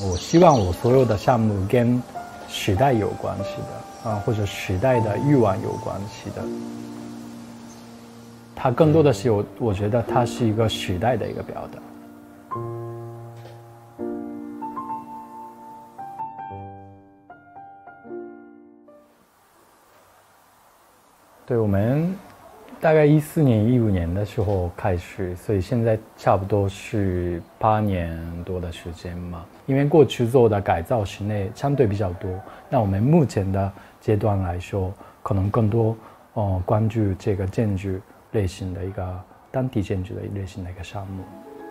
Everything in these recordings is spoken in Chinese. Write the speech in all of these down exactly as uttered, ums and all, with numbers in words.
我希望我所有的项目跟时代有关系的啊，或者时代的欲望有关系的。它更多的是我，我觉得它是一个时代的一个表达。对，我们大概一四年、一五年的时候开始，所以现在差不多是八年多的时间嘛。因为过去做的改造室内相对比较多，那我们目前的阶段来说，可能更多哦、呃、关注这个建筑类型的一个当地建筑的类型的一个项目。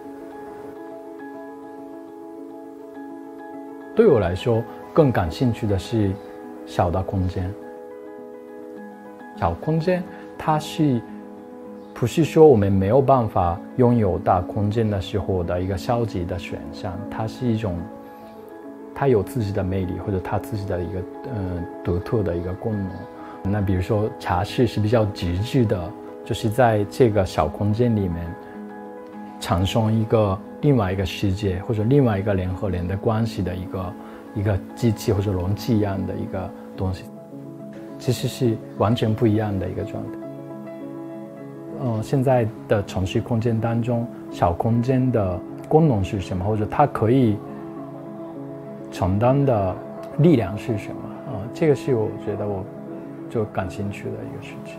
对我来说，更感兴趣的是小的空间。小空间，它是不是说我们没有办法拥有大空间的时候的一个消极的选项？它是一种，它有自己的魅力，或者它自己的一个呃独特的一个功能。那比如说茶室是比较极致的，就是在这个小空间里面产生一个另外一个世界，或者另外一个人和人的关系的一个一个机器或者容器一样的一个东西。其实是完全不一样的一个状态。呃，现在的城市空间当中，小空间的功能是什么，或者它可以承担的力量是什么？啊、呃，这个是我觉得我就感兴趣的一个事情。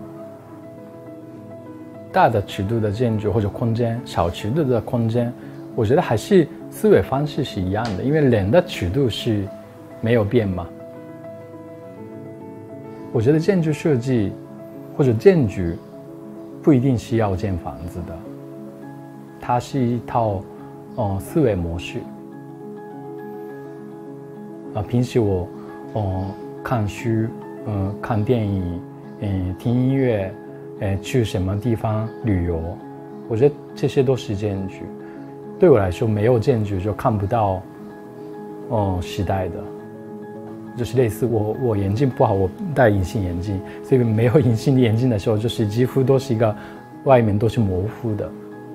大的尺度的建筑或者空间，小尺度的空间，我觉得还是思维方式是一样的，因为人的尺度是没有变嘛。我觉得建筑设计或者建筑不一定是要建房子的，它是一套呃思维模式。啊、呃，平时我呃看书，嗯、呃、看电影，嗯、呃、听音乐，呃去什么地方旅游，我觉得这些都是建筑。对我来说，没有建筑就看不到哦、呃、时代的。就是类似我我眼睛不好，我戴隐形眼镜，所以没有隐形眼镜的时候，就是几乎都是一个外面都是模糊的。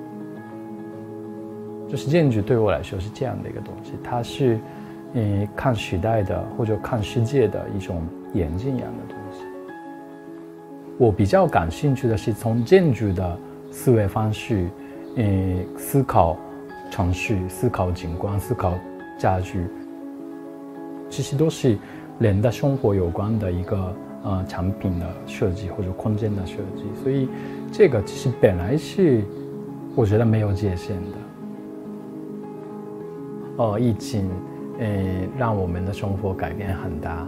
就是建筑对我来说是这样的一个东西，它是嗯看时代的或者看世界的一种眼镜一样的东西。我比较感兴趣的是从建筑的思维方式，嗯思考城市、思考景观、思考家具。其实都是人的生活有关的一个呃产品的设计或者空间的设计，所以这个其实本来是我觉得没有界限的。呃，疫情呃让我们的生活改变很大，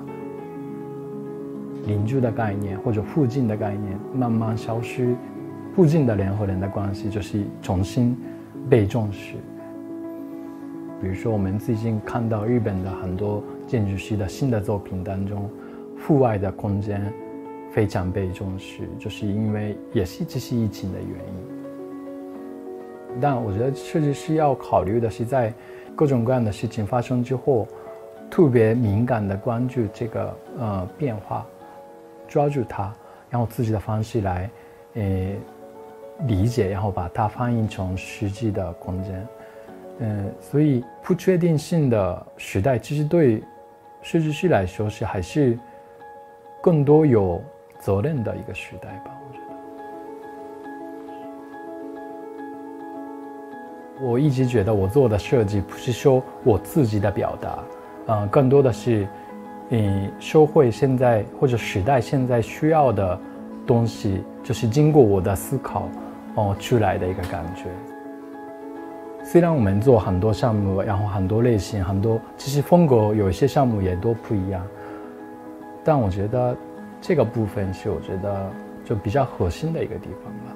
邻居的概念或者附近的概念慢慢消失，附近的人和人的关系就是重新被重视。比如说我们最近看到日本的很多建筑师的新的作品当中，户外的空间非常被重视，就是因为也是这是疫情的原因。但我觉得设计师要考虑的是，在各种各样的事情发生之后，特别敏感的关注这个呃变化，抓住它，然后自己的方式来呃理解，然后把它翻译成实际的空间。嗯，所以不确定性的时代，其实对设计师来说是还是更多有责任的一个时代吧，我觉得。我一直觉得我做的设计不是说我自己的表达，呃，更多的是，嗯，社会现在或者时代现在需要的东西，就是经过我的思考，哦、呃，出来的一个感觉。虽然我们做很多项目，然后很多类型，很多其实风格有一些项目也都不一样，但我觉得这个部分是我觉得就比较核心的一个地方吧。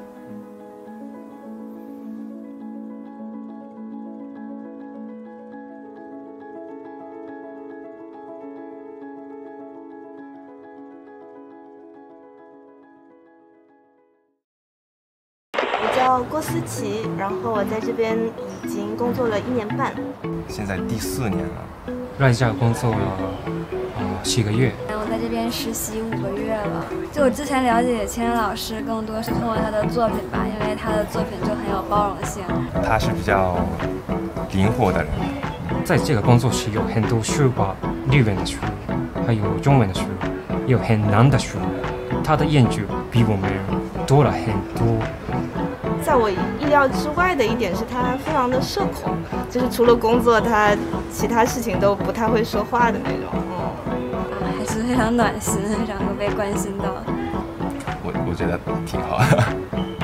我叫郭思琪，然后我在这边已经工作了一年半， 现在第四年了。 在这工作了呃七个月。 我在这边实习五个月了。就我之前了解千人老师，更多是通过他的作品吧，因为他的作品就很有包容性。 他是比较灵活的人， 在这个工作室有很多书吧，日文的书，还有中文的书，有很难的书。他的研究比我们多了很多。 在我意料之外的一点是，他非常的社恐，就是除了工作，他其他事情都不太会说话的那种。 嗯，还是非常暖心，非常会被关心到。 我我觉得挺好的。